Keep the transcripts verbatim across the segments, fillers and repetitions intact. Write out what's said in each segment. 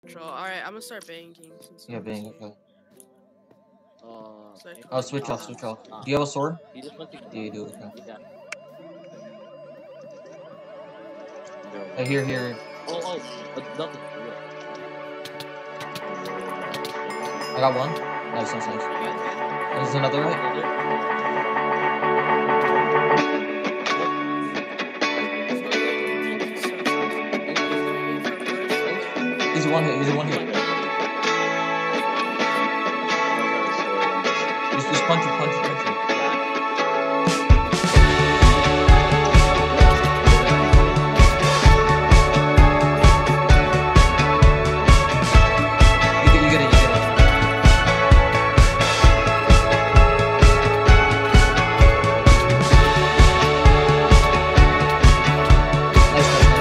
Alright, I'm gonna start banking. Since yeah, bang, okay. Uh, oh, switch off, switch off. Do you have a sword? You just want to Yeah, you do, okay. Yeah. Oh, here, here. Oh, oh, nothing. I got one. Nice, nice, nice. There's another right? He's one hit, he's one hit. Just, just punch him, punch him, punch him. You get, you get it, you get it. Nice, nice, nice.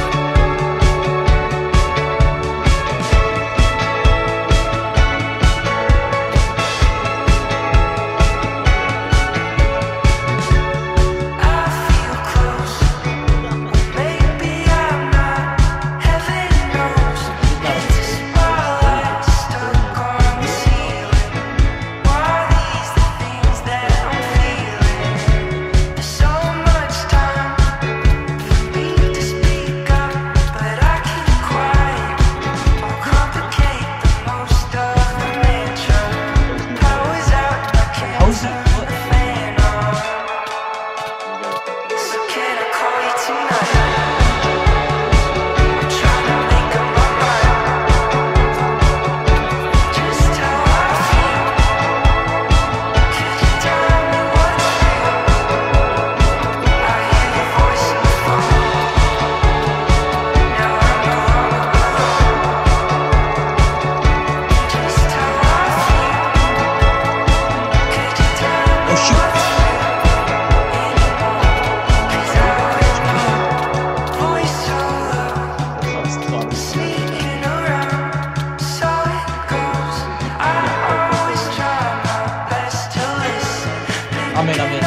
I'm in, I'm in.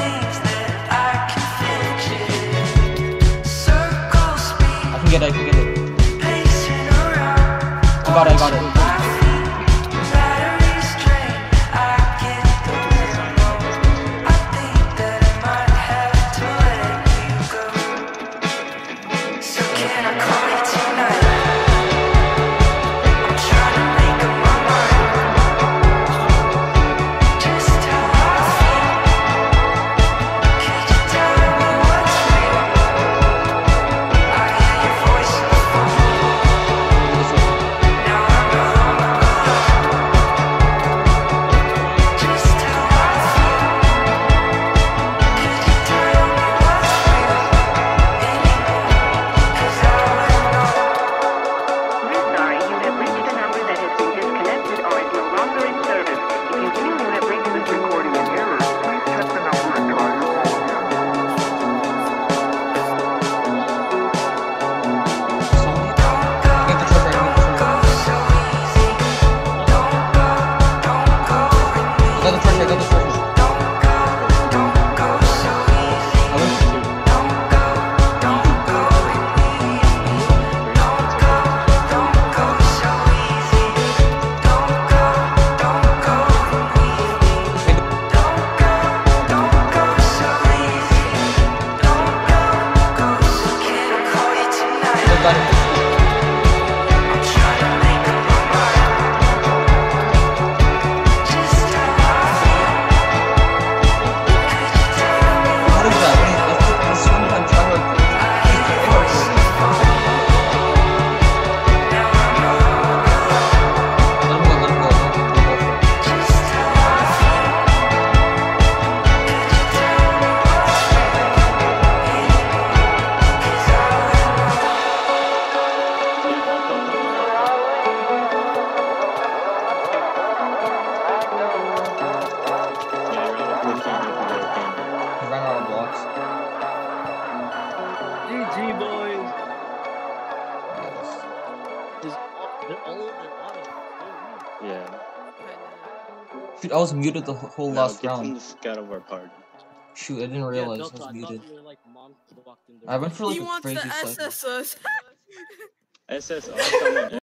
I can get it, I can get it. I got it, I got it. Shoot, I was muted the whole No, last get round. from the scout of our party. Shoot, I didn't realize yeah, I was Delta, muted. I, like, mom walked in I went for like he a wants crazy to cycle. S S us. S S R.